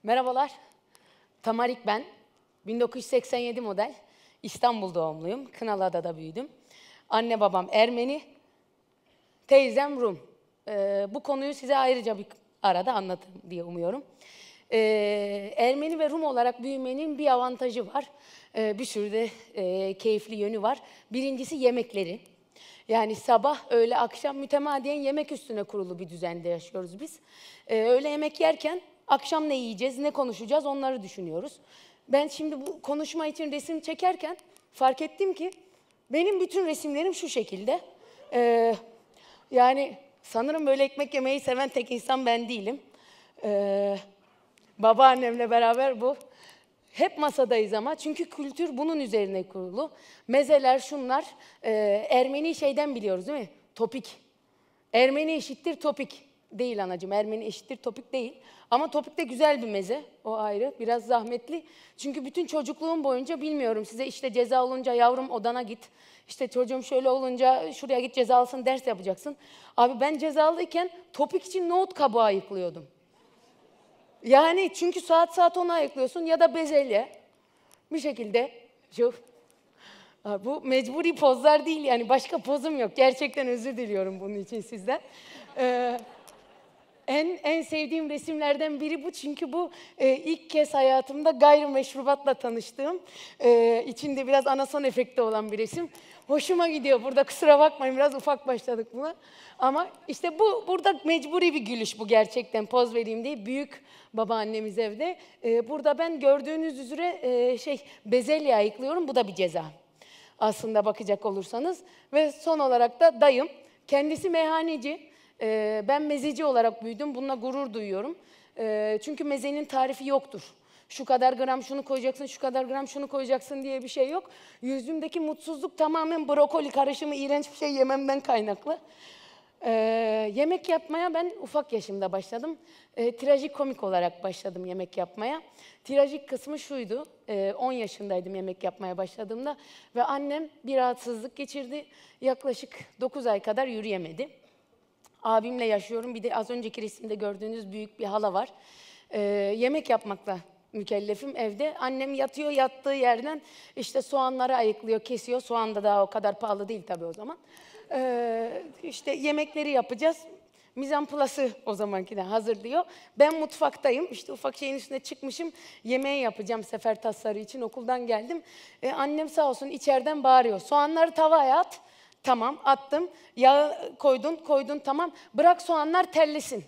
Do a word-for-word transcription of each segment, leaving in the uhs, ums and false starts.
Merhabalar, Tamarik ben. bin dokuz yüz seksen yedi model, İstanbul doğumluyum. Kınalıada'da büyüdüm. Anne babam Ermeni, teyzem Rum. Ee, bu konuyu size ayrıca bir arada anlatırım diye umuyorum. Ee, Ermeni ve Rum olarak büyümenin bir avantajı var. Ee, bir sürü de e, keyifli yönü var. Birincisi yemekleri. Yani sabah, öğle, akşam mütemadiyen yemek üstüne kurulu bir düzende yaşıyoruz biz. Ee, öğle yemek yerken akşam ne yiyeceğiz, ne konuşacağız onları düşünüyoruz. Ben şimdi bu konuşma için resim çekerken fark ettim ki benim bütün resimlerim şu şekilde. Ee, yani sanırım böyle ekmek yemeyi seven tek insan ben değilim. Ee, babaannemle beraber bu. Hep masadayız ama çünkü kültür bunun üzerine kurulu. Mezeler, şunlar. E, Ermeni şeyden biliyoruz değil mi? Topik. Ermeni eşittir topik. Değil anacığım, Ermeni eşittir topik değil. Ama topik de güzel bir meze, o ayrı. Biraz zahmetli. Çünkü bütün çocukluğum boyunca bilmiyorum size işte ceza olunca yavrum odana git. İşte çocuğum şöyle olunca şuraya git cezalısın, ders yapacaksın. Abi ben cezalıyken topik için nohut kabuğu ayıklıyordum. Yani çünkü saat saat onu ayıklıyorsun ya da bezelye. Bir şekilde şu, bu mecburi pozlar değil yani başka pozum yok. Gerçekten özür diliyorum bunun için sizden. Ee, en en sevdiğim resimlerden biri bu çünkü bu e, ilk kez hayatımda gayrimeşrubatla tanıştığım, e, içinde biraz anason efekti olan bir resim. Hoşuma gidiyor. Burada kusura bakmayın biraz ufak başladık buna. Ama işte bu burada mecburi bir gülüş bu gerçekten poz vereyim diye. Büyük babaannemiz evde. Ee, burada ben gördüğünüz üzere e, şey bezelye ayıklıyorum. Bu da bir ceza. Aslında bakacak olursanız. Ve son olarak da dayım. Kendisi meyhaneci. Ee, ben mezeci olarak büyüdüm. Bununla gurur duyuyorum. Ee, çünkü mezenin tarifi yoktur. Şu kadar gram şunu koyacaksın, şu kadar gram şunu koyacaksın diye bir şey yok. Yüzümdeki mutsuzluk tamamen brokoli karışımı, iğrenç bir şey yememden kaynaklı. Ee, yemek yapmaya ben ufak yaşımda başladım. Ee, trajikomik olarak başladım yemek yapmaya. Trajik kısmı şuydu, ee, on yaşındaydım yemek yapmaya başladığımda. Ve annem bir rahatsızlık geçirdi. Yaklaşık dokuz ay kadar yürüyemedi. Abimle yaşıyorum. Bir de az önceki resimde gördüğünüz büyük bir hala var. Ee, yemek yapmakla mükellefim evde. Annem yatıyor, yattığı yerden işte soğanları ayıklıyor, kesiyor. Soğan da daha o kadar pahalı değil tabii o zaman. Ee, işte yemekleri yapacağız. Mizanplası o zamankine hazırlıyor. Ben mutfaktayım. İşte ufak şeyin üstüne çıkmışım. Yemeği yapacağım sefer tasarı için. Okuldan geldim. Ee, annem sağ olsun içeriden bağırıyor. Soğanları tavaya at. Tamam, attım. Yağı koydun, koydun, tamam. Bırak soğanlar terlesin.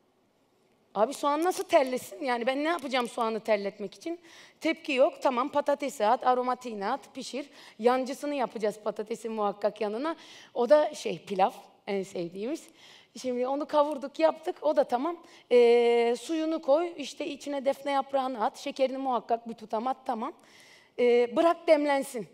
Abi soğan nasıl terlesin? Yani ben ne yapacağım soğanı terletmek için? Tepki yok. Tamam, patatesi at, aromatiğini at, pişir. Yancısını yapacağız patatesin muhakkak yanına. O da şey pilav, en sevdiğimiz. Şimdi onu kavurduk, yaptık. O da tamam. Ee, suyunu koy, işte içine defne yaprağını at. Şekerini muhakkak bir tutam at, tamam. Ee, bırak demlensin.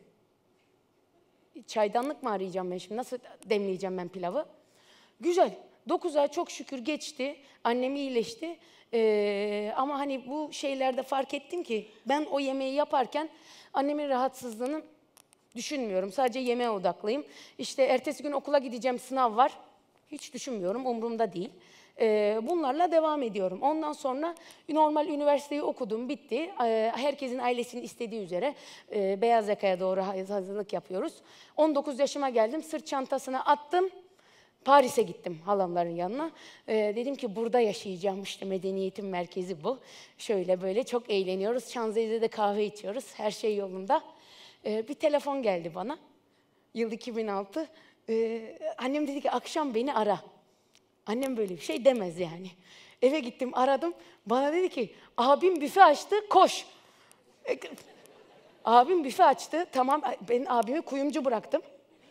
Çaydanlık mı arayacağım ben şimdi? Nasıl demleyeceğim ben pilavı? Güzel. Dokuz ay çok şükür geçti. Annem iyileşti. Ee, ama hani bu şeylerde fark ettim ki ben o yemeği yaparken annemin rahatsızlığını düşünmüyorum. Sadece yemeğe odaklıyım. İşte ertesi gün okula gideceğim, sınav var. Hiç düşünmüyorum, umurumda değil. Ee, bunlarla devam ediyorum. Ondan sonra normal üniversiteyi okudum, bitti. Ee, herkesin ailesinin istediği üzere e, beyaz yakaya doğru hazırlık yapıyoruz. on dokuz yaşıma geldim, sırt çantasına attım. Paris'e gittim halamların yanına. Ee, dedim ki burada yaşayacağım, işte medeniyetin merkezi bu. Şöyle böyle çok eğleniyoruz. Şanzelize'de kahve içiyoruz, her şey yolunda. Ee, bir telefon geldi bana, yıl iki bin altı. Ee, annem dedi ki akşam beni ara. Annem böyle bir şey demez yani. Eve gittim, aradım. Bana dedi ki abim büfe açtı, koş. Ee, abim büfe açtı, tamam ben abimi kuyumcu bıraktım.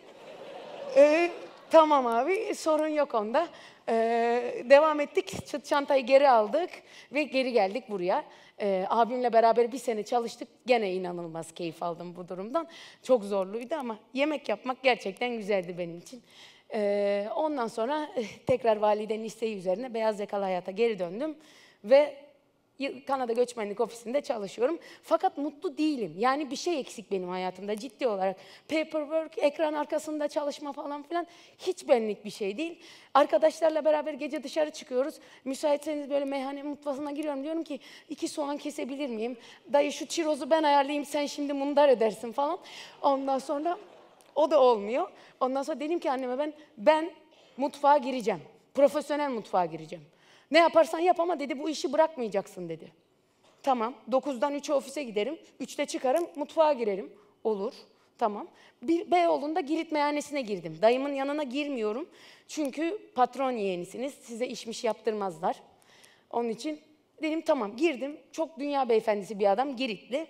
Ee, Tamam abi, sorun yok onda. Ee, devam ettik, çıt çantayı geri aldık ve geri geldik buraya. Ee, abimle beraber bir sene çalıştık, gene inanılmaz keyif aldım bu durumdan. Çok zorluydu ama yemek yapmak gerçekten güzeldi benim için. Ee, ondan sonra tekrar validenin isteği üzerine beyaz yakalı hayata geri döndüm ve Kanada Göçmenlik Ofisi'nde çalışıyorum. Fakat mutlu değilim. Yani bir şey eksik benim hayatımda ciddi olarak. Paperwork, ekran arkasında çalışma falan filan hiç benlik bir şey değil. Arkadaşlarla beraber gece dışarı çıkıyoruz. Müsaitseniz böyle meyhane mutfağına giriyorum. Diyorum ki iki soğan kesebilir miyim? Dayı şu çirozu ben ayarlayayım, sen şimdi mundar edersin falan. Ondan sonra o da olmuyor. Ondan sonra dedim ki anneme ben ben mutfağa gireceğim. Profesyonel mutfağa gireceğim. Ne yaparsan yap ama dedi bu işi bırakmayacaksın dedi. Tamam. dokuzdan üçe ofise giderim. üçte çıkarım, mutfağa girerim. Olur. Tamam. Bir Beyoğlu'nda Girit meyhanesine girdim. Dayımın yanına girmiyorum. Çünkü patron yeğenisiniz. Size işmiş yaptırmazlar. Onun için dedim tamam girdim. Çok dünya beyefendisi bir adam Giritli.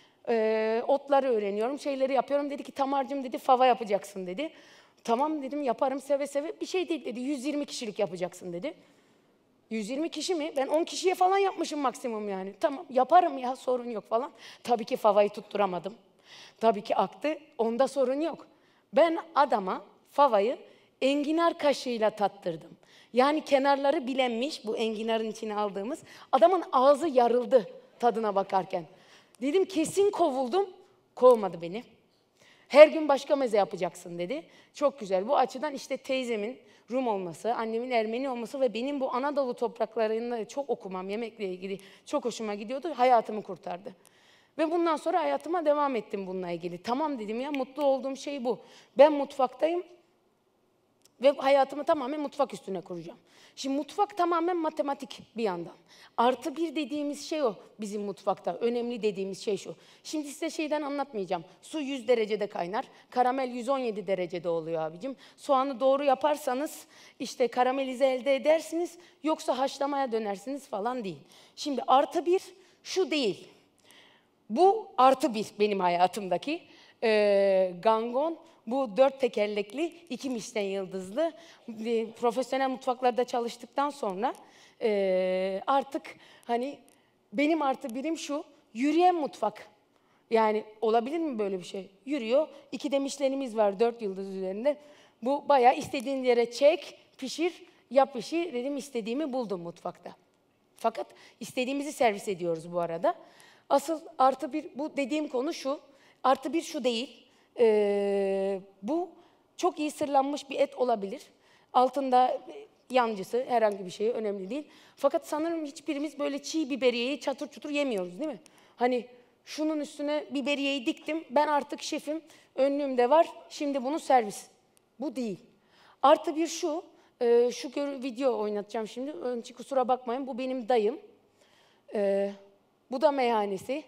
Ee, otları öğreniyorum, şeyleri yapıyorum. Dedi ki Tamar'cığım dedi fava yapacaksın dedi. Tamam dedim yaparım seve seve. Bir şey değil dedi. yüz yirmi kişilik yapacaksın dedi. yüz yirmi kişi mi? Ben on kişiye falan yapmışım maksimum yani. Tamam yaparım ya sorun yok falan. Tabii ki favayı tutturamadım. Tabii ki aktı. Onda sorun yok. Ben adama favayı enginar kaşığıyla tattırdım. Yani kenarları bilenmiş bu enginarın içine aldığımız. Adamın ağzı yarıldı tadına bakarken. Dedim kesin kovuldum. Kovmadı beni. Her gün başka meze yapacaksın dedi. Çok güzel. Bu açıdan işte teyzemin Rum olması, annemin Ermeni olması ve benim bu Anadolu topraklarında çok okumam, yemekle ilgili çok hoşuma gidiyordu. Hayatımı kurtardı. Ve bundan sonra hayatıma devam ettim bununla ilgili. Tamam dedim ya, mutlu olduğum şey bu. Ben mutfaktayım ve hayatımı tamamen mutfak üstüne kuracağım. Şimdi mutfak tamamen matematik bir yandan. Artı bir dediğimiz şey o bizim mutfakta. Önemli dediğimiz şey şu. Şimdi size şeyden anlatmayacağım. Su yüz derecede kaynar. Karamel yüz on yedi derecede oluyor abicim. Soğanı doğru yaparsanız işte karamelize elde edersiniz. Yoksa haşlamaya dönersiniz falan değil. Şimdi artı bir şu değil. Bu artı bir benim hayatımdaki. Ee, Gangon. Bu dört tekerlekli, iki Michelin yıldızlı, e, profesyonel mutfaklarda çalıştıktan sonra e, artık hani benim artı birim şu, yürüyen mutfak. Yani olabilir mi böyle bir şey? Yürüyor, iki de Michelin'imiz var dört yıldız üzerinde. Bu bayağı istediğin yere çek, pişir, yap işi dedim istediğimi buldum mutfakta. Fakat istediğimizi servis ediyoruz bu arada. Asıl artı bir, bu dediğim konu şu, artı bir şu değil. Ee, bu çok iyi sırlanmış bir et olabilir. Altında yancısı herhangi bir şey önemli değil. Fakat sanırım hiçbirimiz böyle çiğ biberiyeyi çatır çutur yemiyoruz değil mi? Hani şunun üstüne biberiyeyi diktim, ben artık şefim, önlüğümde var, şimdi bunu servis. Bu değil. Artı bir şu, e, şu video oynatacağım şimdi, önce kusura bakmayın, bu benim dayım. E, bu da meyhanesi.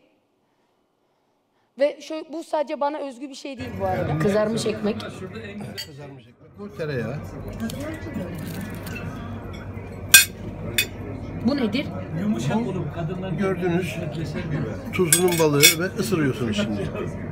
Ve şöyle, bu sadece bana özgü bir şey değil bu arada. Kızarmış ekmek. Kızarmış ekmek. Bu tereyağı. Bu nedir? Yumuşak olur. Kadınlar Gördüğünüz tuzunun balığı ve ısırıyorsunuz şimdi.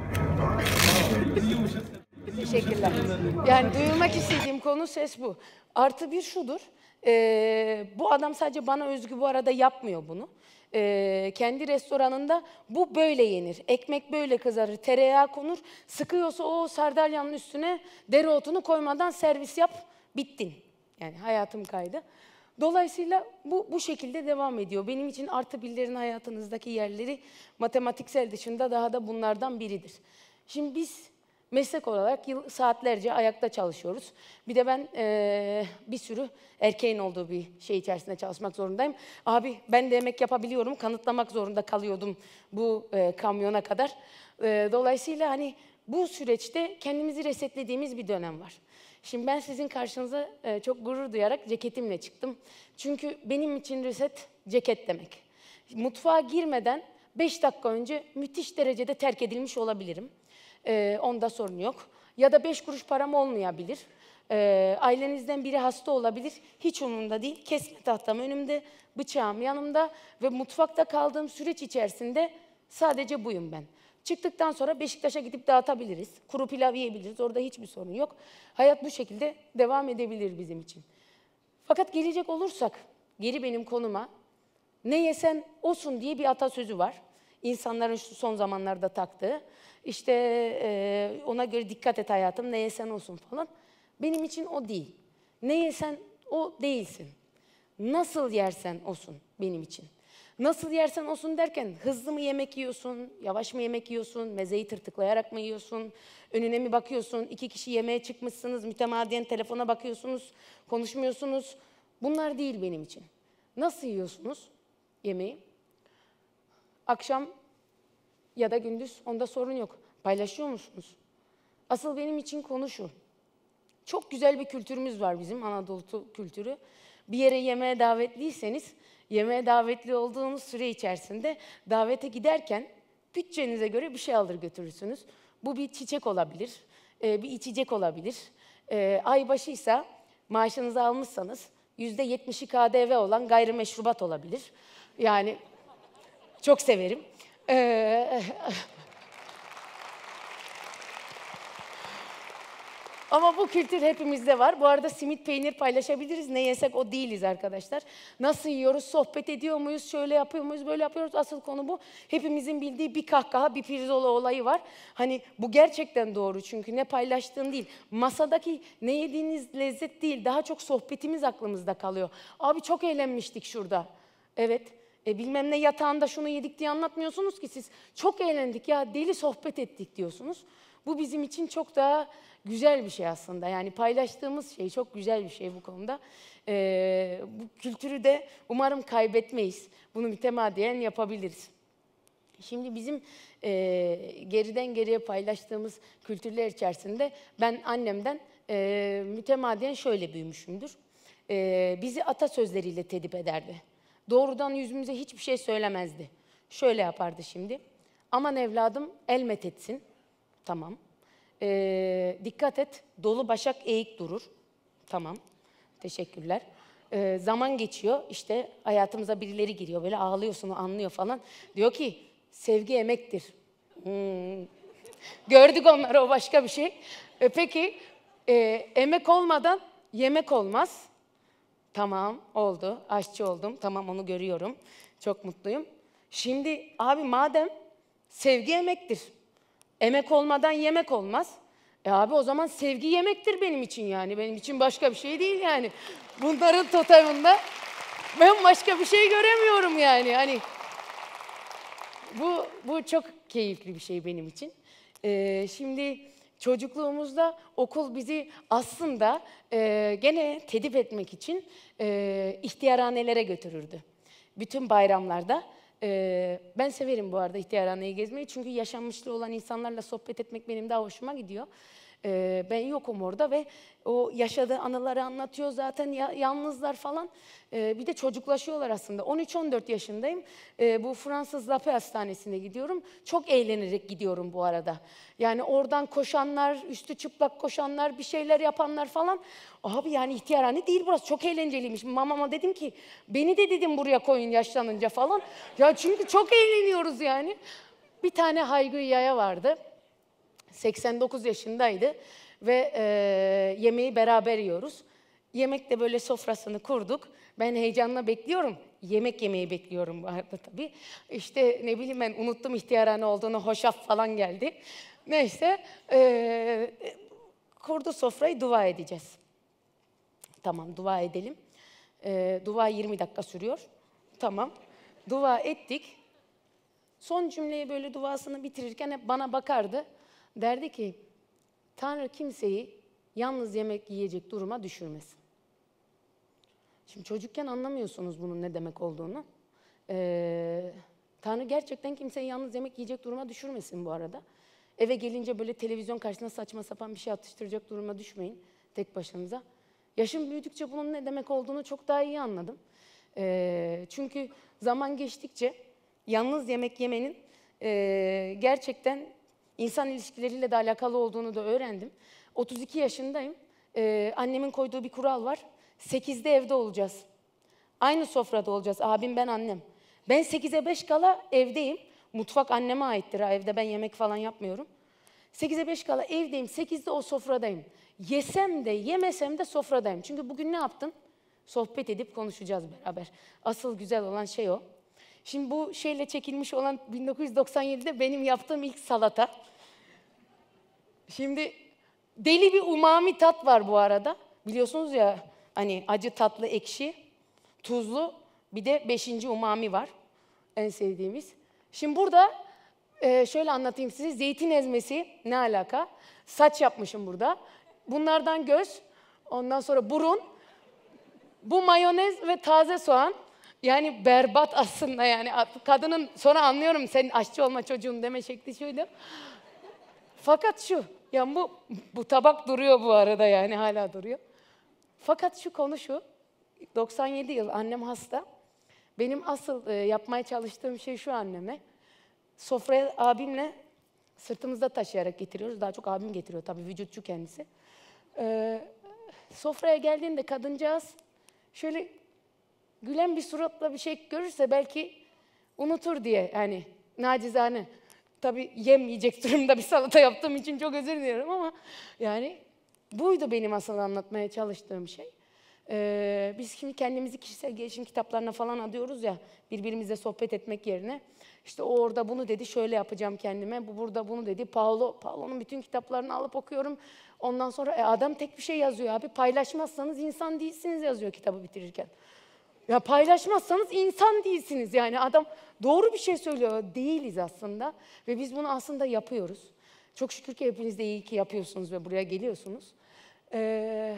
Teşekkürler. Yani duyurmak istediğim konu ses bu. Artı bir şudur. Ee, bu adam sadece bana özgü bu arada yapmıyor bunu. Ee, kendi restoranında bu böyle yenir. Ekmek böyle kızarır, tereyağı konur. Sıkıyorsa o sardalyanın üstüne dereotunu koymadan servis yap, bittin. Yani hayatım kaydı. Dolayısıyla bu, bu şekilde devam ediyor. Benim için artı birlerin hayatınızdaki yerleri matematiksel dışında daha da bunlardan biridir. Şimdi biz meslek olarak yıl, saatlerce ayakta çalışıyoruz. Bir de ben e, bir sürü erkeğin olduğu bir şey içerisinde çalışmak zorundayım. Abi ben de yemek yapabiliyorum, kanıtlamak zorunda kalıyordum bu e, kamyona kadar. E, dolayısıyla hani bu süreçte kendimizi resetlediğimiz bir dönem var. Şimdi ben sizin karşınıza e, çok gurur duyarak ceketimle çıktım. Çünkü benim için reset ceket demek. Mutfağa girmeden beş dakika önce müthiş derecede terk edilmiş olabilirim. Ee, onda sorun yok. Ya da beş kuruş param olmayabilir. Ee, ailenizden biri hasta olabilir. Hiç umurumda değil. Kesme tahtam önümde, bıçağım yanımda ve mutfakta kaldığım süreç içerisinde sadece buyum ben. Çıktıktan sonra Beşiktaş'a gidip dağıtabiliriz. Kuru pilav yiyebiliriz. Orada hiçbir sorun yok. Hayat bu şekilde devam edebilir bizim için. Fakat gelecek olursak, geri benim konuma, ne yesen osun diye bir atasözü var. İnsanların şu son zamanlarda taktığı. İşte e, ona göre dikkat et hayatım, ne yesen olsun falan. Benim için o değil. Ne yesen o değilsin. Nasıl yersen olsun benim için. Nasıl yersen olsun derken hızlı mı yemek yiyorsun, yavaş mı yemek yiyorsun, mezeyi tırtıklayarak mı yiyorsun, önüne mi bakıyorsun, iki kişi yemeğe çıkmışsınız, mütemadiyen telefona bakıyorsunuz, konuşmuyorsunuz. Bunlar değil benim için. Nasıl yiyorsunuz yemeği? Akşam ya da gündüz, onda sorun yok. Paylaşıyor musunuz? Asıl benim için konu şu. Çok güzel bir kültürümüz var bizim, Anadolu kültürü. Bir yere yemeğe davetliyseniz, yemeğe davetli olduğunuz süre içerisinde davete giderken bütçenize göre bir şey alır götürürsünüz. Bu bir çiçek olabilir, bir içecek olabilir. Aybaşıysa maaşınızı almışsanız yüzde yetmişi K D V olan gayrimeşrubat olabilir. Yani çok severim. Ee, Ama bu kültür hepimizde var. Bu arada simit peynir paylaşabiliriz. Ne yesek o değiliz arkadaşlar. Nasıl yiyoruz, sohbet ediyor muyuz, şöyle yapıyor muyuz, böyle yapıyoruz. Asıl konu bu. Hepimizin bildiği bir kahkaha, bir pirzola olayı var. Hani bu gerçekten doğru çünkü ne paylaştığın değil. Masadaki ne yediğiniz lezzet değil. Daha çok sohbetimiz aklımızda kalıyor. Abi çok eğlenmiştik şurada. Evet. E bilmem ne yatağında şunu yedik diye anlatmıyorsunuz ki siz. Çok eğlendik ya, deli sohbet ettik diyorsunuz. Bu bizim için çok daha güzel bir şey aslında. Yani paylaştığımız şey çok güzel bir şey bu konuda. Ee, bu kültürü de umarım kaybetmeyiz. Bunu mütemadiyen yapabiliriz. Şimdi bizim e, geriden geriye paylaştığımız kültürler içerisinde ben annemden e, mütemadiyen şöyle büyümüşümdür. E, bizi atasözleriyle tedip ederdi. Doğrudan yüzümüze hiçbir şey söylemezdi. Şöyle yapardı şimdi. Aman evladım el methetsin. Tamam. Ee, dikkat et, dolu başak eğik durur. Tamam, teşekkürler. Ee, zaman geçiyor, işte hayatımıza birileri giriyor, böyle ağlıyorsun, o anlıyor falan. Diyor ki, sevgi emektir. Hmm. Gördük onları, o başka bir şey. Ee, peki, e, emek olmadan yemek olmaz. Tamam, oldu, aşçı oldum, tamam onu görüyorum. Çok mutluyum. Şimdi abi madem sevgi emektir. Emek olmadan yemek olmaz. E abi o zaman sevgi yemektir benim için yani. Benim için başka bir şey değil yani. Bunların toteminde ben başka bir şey göremiyorum yani. Hani bu bu çok keyifli bir şey benim için. Ee, şimdi çocukluğumuzda okul bizi aslında e, gene tedip etmek için e, ihtiyarhanelere götürürdü. Bütün bayramlarda. Ee, ben severim bu arada ihtiyarhaneyi gezmeyi çünkü yaşanmışlığı olan insanlarla sohbet etmek benim daha hoşuma gidiyor. Ee, ben yokum orada ve o yaşadığı anıları anlatıyor zaten ya, yalnızlar falan. Ee, bir de çocuklaşıyorlar aslında. on üç on dört yaşındayım. Ee, bu Fransız Lapé Hastanesi'ne gidiyorum. Çok eğlenerek gidiyorum bu arada. Yani oradan koşanlar, üstü çıplak koşanlar, bir şeyler yapanlar falan. Abi yani ihtiyarhane değil burası. Çok eğlenceliymiş. Mamama dedim ki beni de dedim buraya koyun yaşlanınca falan. Ya çünkü çok eğleniyoruz yani. Bir tane Haygı Yaya vardı. seksen dokuz yaşındaydı ve e, yemeği beraber yiyoruz. Yemekte böyle sofrasını kurduk. Ben heyecanla bekliyorum. Yemek yemeyi bekliyorum bu arada tabii. İşte ne bileyim ben unuttum ihtiyarhane olduğunu, hoşaf falan geldi. Neyse e, kurdu sofrayı, dua edeceğiz. Tamam dua edelim. E, dua yirmi dakika sürüyor. Tamam. Dua ettik. Son cümleyi böyle duasını bitirirken hep bana bakardı. Derdi ki, Tanrı kimseyi yalnız yemek yiyecek duruma düşürmesin. Şimdi çocukken anlamıyorsunuz bunun ne demek olduğunu. Ee, Tanrı gerçekten kimseyi yalnız yemek yiyecek duruma düşürmesin bu arada. Eve gelince böyle televizyon karşısında saçma sapan bir şey atıştıracak duruma düşmeyin tek başınıza. Yaşım büyüdükçe bunun ne demek olduğunu çok daha iyi anladım. Ee, çünkü zaman geçtikçe yalnız yemek yemenin e, gerçekten İnsan ilişkileriyle de alakalı olduğunu da öğrendim. otuz iki yaşındayım. Ee, annemin koyduğu bir kural var. sekizde evde olacağız. Aynı sofrada olacağız. Abim, ben, annem. Ben sekize beş kala evdeyim. Mutfak anneme aittir. Evde ben yemek falan yapmıyorum. sekize beş kala evdeyim. sekizde o sofradayım. Yesem de yemesem de sofradayım. Çünkü bugün ne yaptın? Sohbet edip konuşacağız beraber. Asıl güzel olan şey o. Şimdi bu şeyle çekilmiş olan bin dokuz yüz doksan yedide benim yaptığım ilk salata. Şimdi deli bir umami tat var bu arada. Biliyorsunuz ya hani acı, tatlı, ekşi, tuzlu, bir de beşinci umami var. en sevdiğimiz. Şimdi burada e, şöyle anlatayım size. Zeytin ezmesi ne alaka? Saç yapmışım burada. Bunlardan göz, ondan sonra burun. Bu mayonez ve taze soğan. Yani berbat aslında yani. Kadının sonra anlıyorum senin aşçı olma çocuğum deme şekli şuydu. Fakat şu, yani bu, bu tabak duruyor bu arada yani hala duruyor. Fakat şu konu şu, doksan yedi yıl annem hasta. Benim asıl e, yapmaya çalıştığım şey şu anneme. Sofraya abimle sırtımızda taşıyarak getiriyoruz. Daha çok abim getiriyor tabii, vücutçu kendisi. Ee, sofraya geldiğinde kadıncağız şöyle gülen bir suratla bir şey görürse belki unutur diye yani nacizane. Tabii yemeyecek durumda bir salata yaptığım için çok özür diliyorum ama yani buydu benim asıl anlatmaya çalıştığım şey. Ee, biz şimdi kendimizi kişisel gelişim kitaplarına falan adıyoruz ya, birbirimizle sohbet etmek yerine. İşte o orada bunu dedi, şöyle yapacağım kendime, bu burada bunu dedi. Paulo, Paulo'nun bütün kitaplarını alıp okuyorum. Ondan sonra e, adam tek bir şey yazıyor abi, paylaşmazsanız insan değilsiniz yazıyor kitabı bitirirken. Ya paylaşmazsanız insan değilsiniz yani, adam doğru bir şey söylüyor. Değiliz aslında ve biz bunu aslında yapıyoruz. Çok şükür ki hepiniz de iyi ki yapıyorsunuz ve buraya geliyorsunuz. Ee,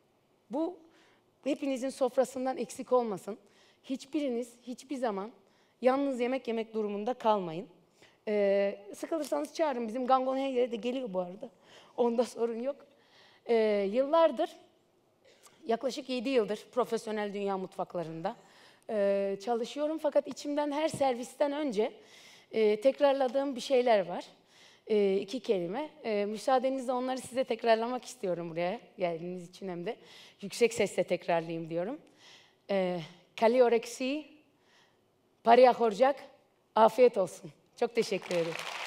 bu hepinizin sofrasından eksik olmasın. Hiçbiriniz hiçbir zaman yalnız yemek yemek durumunda kalmayın. Ee, sıkılırsanız çağırın. Bizim Gangon her yere de geliyor bu arada. Onda sorun yok. Ee, yıllardır, yaklaşık yedi yıldır profesyonel dünya mutfaklarında ee, çalışıyorum. Fakat içimden her servisten önce e, tekrarladığım bir şeyler var. E, iki kelime. E, müsaadenizle onları size tekrarlamak istiyorum buraya geldiğiniz için, hem de yüksek sesle tekrarlayayım diyorum. E, Kalioreksi, Paria Horcak, afiyet olsun. Çok teşekkür ederim.